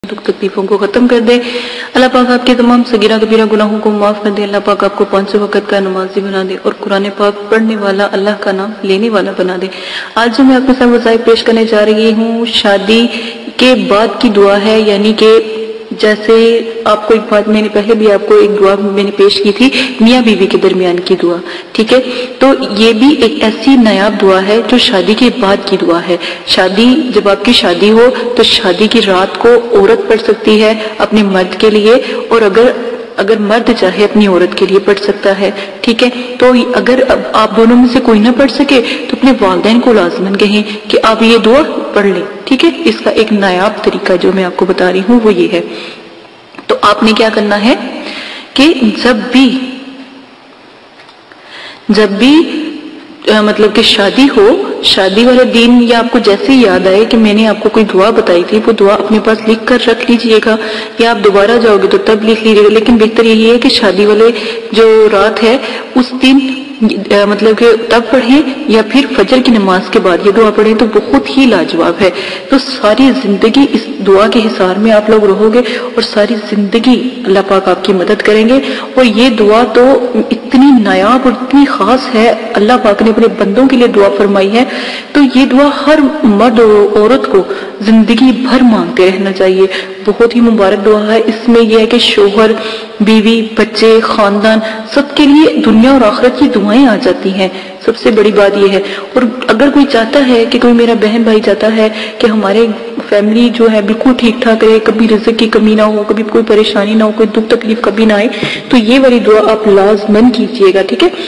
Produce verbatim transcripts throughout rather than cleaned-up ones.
दुख तकलीफों को ख़त्म कर दे। अल्लाह पाक आपके तमाम सगीरा कबीरा गुनाहों को माफ़ कर दे। अल्लाह पाक आपको पाँचों वक़्त का नमाजी बना दे और कुरान पाक पढ़ने वाला, अल्लाह का नाम लेने वाला बना दे। आज जो मैं आपके साथ वज़ाइफ पेश करने जा रही हूँ, शादी के बाद की दुआ है। यानी कि जैसे आपको एक बात मैंने पहले भी आपको एक दुआ मैंने पेश की थी, मियाँ बीवी के दरमियान की दुआ, ठीक है। तो ये भी एक ऐसी नायाब दुआ है जो शादी के बाद की दुआ है। शादी जब आपकी शादी हो तो शादी की रात को औरत पढ़ सकती है अपने मर्द के लिए, और अगर अगर मर्द चाहे अपनी औरत के लिए पढ़ सकता है, ठीक है। तो अगर आप दोनों में से कोई ना पढ़ सके तो अपने वालिदैन को लाज़िमन कहें कि आप ये दुआ पढ़ लें, ठीक है। इसका एक नायाब तरीका जो मैं आपको बता रही हूँ वो ये है। तो आपने क्या करना है कि जब भी जब भी आ, मतलब कि शादी हो, शादी वाले दिन या आपको जैसे ही याद आए कि मैंने आपको कोई दुआ बताई थी, वो दुआ अपने पास लिख कर रख लीजिएगा, या आप दोबारा जाओगे तो तब लिख लीजिएगा। लेकिन बेहतर यही है कि शादी वाले जो रात है उस दिन आ, मतलब कि तब पढ़ें या फिर फजर की नमाज के बाद ये दुआ पढ़ें, तो बहुत ही लाजवाब है। तो सारी जिंदगी इस दुआ के हिसार में आप लोग रहोगे और सारी जिंदगी अल्लाह पाक आपकी मदद करेंगे। और ये दुआ तो इतनी नायाब और इतनी खास है, अल्लाह पाक ने अपने बंदों के लिए दुआ फरमाई है। तो ये दुआ हर मर्द और औरत को जिंदगी भर मांगते रहना चाहिए। बहुत ही मुबारक दुआ है। इसमें यह है कि शोहर, बीवी, बच्चे, खानदान सबके लिए दुनिया और आखिरत की दुआएं आ जाती हैं। सबसे बड़ी बात यह है। और अगर कोई चाहता है कि कोई मेरा बहन भाई चाहता है कि हमारे फैमिली जो है बिल्कुल ठीक ठाक रहे, कभी रिज़्क़ की कमी ना हो, कभी कोई परेशानी ना हो, कोई दुख तकलीफ कभी ना आए, तो ये वाली दुआ आप लाज़िमन कीजिएगा, ठीक है।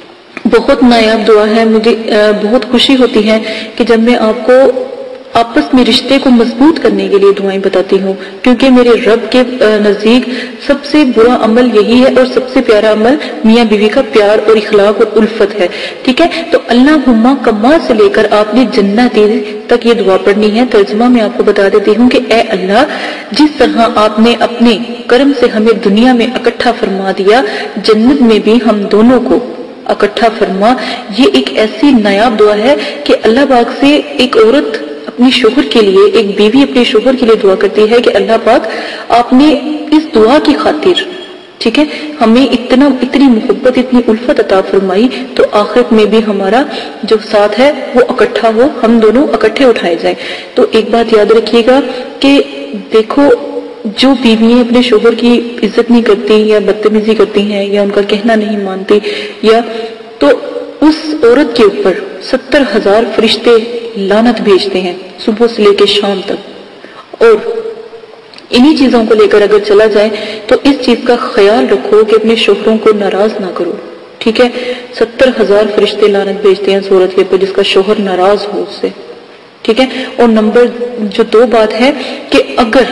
बहुत नायाब दुआ है। मुझे बहुत खुशी होती है कि जब मैं आपको आपस में रिश्ते को मजबूत करने के लिए दुआएं बताती हूँ, क्योंकि मेरे रब के नजदीक सबसे बुरा अमल यही है और सबसे प्यारा अमल मियाँ बीवी का प्यार और इखलाक और उल्फत है, ठीक है। तो अल्लाहुम्मा कम्मा से लेकर आपने जन्नती तक ये दुआ पढ़नी है। तर्जुमा मैं आपको बता देती हूँ कि ए अल्लाह, जिस तरह आपने अपने कर्म से हमें दुनिया में इकट्ठा फरमा दिया, जन्नत में भी हम दोनों को इकट्ठा फरमा। ये एक ऐसी नायाब दुआ है कि अल्लाह पाक से एक औरत अपनी शोहर के लिए, एक बीवी अपने शोहर के लिए दुआ करती है कि अल्लाह पाक आपने इस दुआ की खातिर, ठीक है, हमें इतना इतनी मोहब्बत, इतनी उल्फत अता फरमाई, तो आखिरत में भी हमारा जो साथ है वो इकट्ठा हो, हम दोनों इकट्ठे उठाए जाएं। तो एक बात याद रखिएगा कि देखो, जो बीवियां अपने शोहर की इज्जत नहीं करती या बदतमीजी करती हैं या उनका कहना नहीं मानती, या तो उस औरत के ऊपर सत्तर हजार फरिश्ते लानत भेजते हैं सुबह से लेकर शाम तक। और इन्हीं चीजों को लेकर अगर चला जाए तो इस चीज का ख्याल रखो कि अपने शोहरों को नाराज ना करो, ठीक है। सत्तर हजार फरिश्ते लानत भेजते हैं उस औरत के ऊपर जिसका शोहर नाराज हो उससे, ठीक है। और नंबर जो दो बात है कि अगर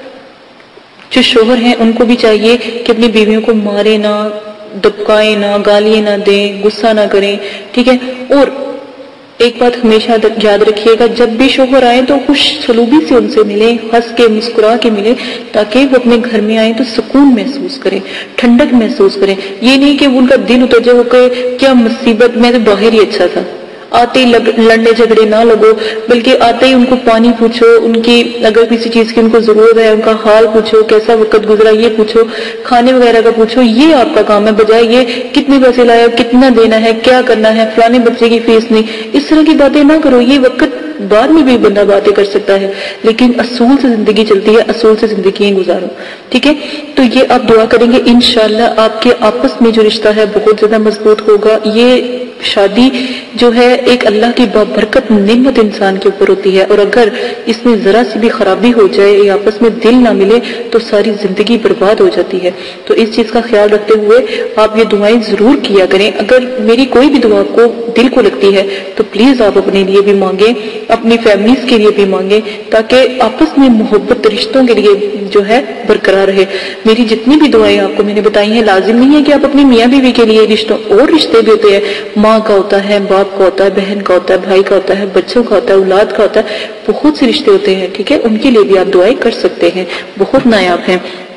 जो शोहर हैं उनको भी चाहिए कि अपनी बीवियों को मारे ना, दबकाए ना, गालियां ना दें, गुस्सा ना करें, ठीक है। और एक बात हमेशा याद रखिएगा, जब भी शोहर आए तो खुश सलूबी से उनसे मिले, हंस के मुस्कुरा के मिले, ताकि वो अपने घर में आए तो सुकून महसूस करें, ठंडक महसूस करें। ये नहीं कि उनका दिल उतर जाए, वो कहे क्या मुसीबत, मैं तो बाहर ही अच्छा था। आते ही लड़ने झगड़े ना लगो, बल्कि आते ही उनको पानी पूछो, उनकी अगर किसी चीज की उनको जरूरत है उनका हाल पूछो, कैसा वक्त गुजरा ये पूछो, खाने वगैरह का पूछो। ये आपका काम है, बजाय ये कितने पैसे लाए, कितना देना है, क्या करना है, फलाने बच्चे की फीस नहीं, इस तरह की बातें ना करो। ये वक्त बाद में भी बंदा बातें कर सकता है, लेकिन असूल से जिंदगी चलती है, असूल से जिंदगी गुजारो, ठीक है। तो ये आप दुआ करेंगे, इंशाअल्लाह आपके आपस में जो रिश्ता है बहुत ज्यादा मजबूत होगा। ये शादी जो है एक अल्लाह की बरकत नेमत इंसान के ऊपर होती है, और अगर इसमें जरा सी भी खराबी हो जाए या आपस में दिल ना मिले तो सारी जिंदगी बर्बाद हो जाती है। तो इस चीज का ख्याल रखते हुए आप ये दुआएं जरूर किया करें। अगर मेरी कोई भी दुआ आपको दिल को लगती है तो प्लीज आप अपने लिए भी मांगे, अपनी फैमिलीज के लिए भी मांगे, ताकि आपस में मोहब्बत रिश्तों के लिए जो है बरकरार रहे। मेरी जितनी भी दुआएं आपको मैंने बताई हैं, लाजिम नहीं है कि आप अपनी मियाँ बीवी के लिए रिश्तों, और रिश्ते भी होते हैं, माँ का होता है, बाप का होता है, बहन का होता है, भाई का होता है, बच्चों का होता है, औलाद का होता है, बहुत से रिश्ते होते हैं, ठीक है। उनके लिए भी आप दुआएं कर सकते हैं, बहुत नायाब हैं।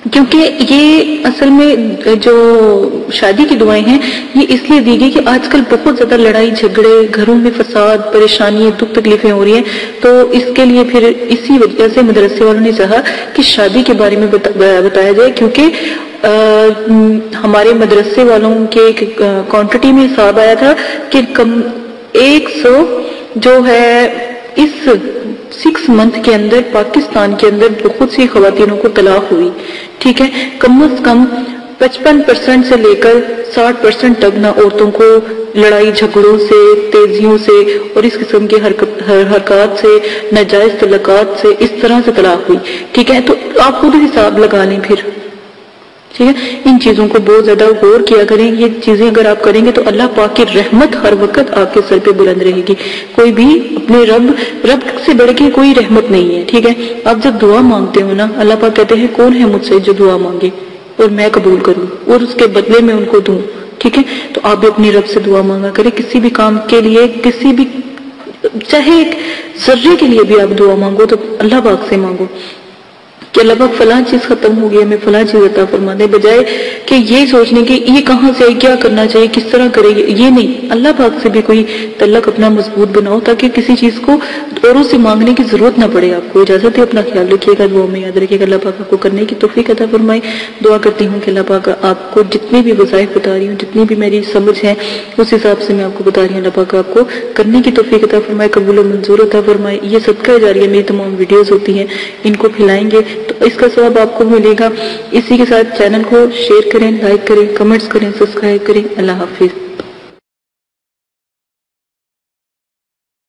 کیونکہ یہ اصل میں جو شادی کی دعائیں ہیں یہ اس لیے دی گئی کہ آج کل بہت زیادہ لڑائی جھگڑے، گھروں میں فساد، پریشانی، دکھ تکلیفیں ہو رہی ہیں، تو اس کے لیے پھر اسی وجہ سے مدرسے والوں نے چاہا کہ شادی کے بارے میں بتایا جائے، کیونکہ ہمارے مدرسے والوں کے کوانٹٹی میں حساب آیا تھا کہ کم ایک سو جو ہے اس سکس منتھ کے اندر پاکستان کے اندر بہت سی خواتینوں کو طلاق ہوئی، ٹھیک ہے، کم از کم پچپن پرسنٹ سے لے کر ساٹھ پرسنٹ تک نہ عورتوں کو لڑائی جھگڑوں سے، تیزیوں سے اور اس قسم کے حرکات سے، ناجائز طلاقات سے، اس طرح سے طلاق ہوئی، ٹھیک ہے، تو آپ خود حساب لگا لیں پھر، ٹھیک ہے، ان چیزوں کو بہت زیادہ غور کیا کریں، یہ چیزیں اگر آپ کریں گے تو اللہ پاک کی رحمت ہر وقت آپ کے سر پہ بلند رہے گی، کوئی بھی اپنے رب رب سے بڑھ کے کوئی رحمت نہیں ہے، ٹھیک ہے، آپ جب دعا مانگتے ہو نا، اللہ پاک کہتے ہیں کون ہے مجھ سے جو دعا مانگے اور میں قبول کروں اور اس کے بدلے میں ان کو دوں، ٹھیک ہے، تو آپ بھی اپنی رب سے دعا مانگا کریں، کسی بھی کام کے لیے، کسی بھی چاہے ایک ذرے کے لیے بھی آپ دعا مانگو تو اللہ پاک سے مانگو کہ اللہ پاک فلاں چیز ختم ہو گئی، ہمیں فلاں چیز عطا فرما دے، بجائے کہ یہ سوچنے کہ یہ کہاں سے آئی، کیا کرنا چاہیے، کس طرح کرے، یہ نہیں، اللہ پاک سے بھی کوئی تعلق اپنا مضبوط بناؤ تاکہ کسی چیز کو اوروں سے مانگنے کی ضرورت نہ پڑے آپ کو۔ اجازت ہے، اپنا خیال رکھیے گا، دعا میں یاد رکھیے گا، اللہ پاک آپ کو کرنے کی توفیق عطا فرمائے۔ دعا کرتی ہوں کہ اللہ پاک آپ کو جتنے بھی وظائف بتا رہی ہوں، جتنی بھی میری سمجھ ہے اس حساب سے میں آپ کو بتا رہی ہوں، اللہ پاک آپ کو کرنے کی توفیق عطا فرمائے، قبول و منظور عطا فرمائے۔ یہ صدقہ جاریہ میری تمام ویڈیوز ہوتی ہیں، ان کو پھیلائیں گے تو اس کا ثواب آپ کو ملے گا۔ اسی کے ساتھ چینل کو شیئر کریں، لائک کریں، کمنٹس کریں، سبسکرائب کریں۔ اللہ حافظ۔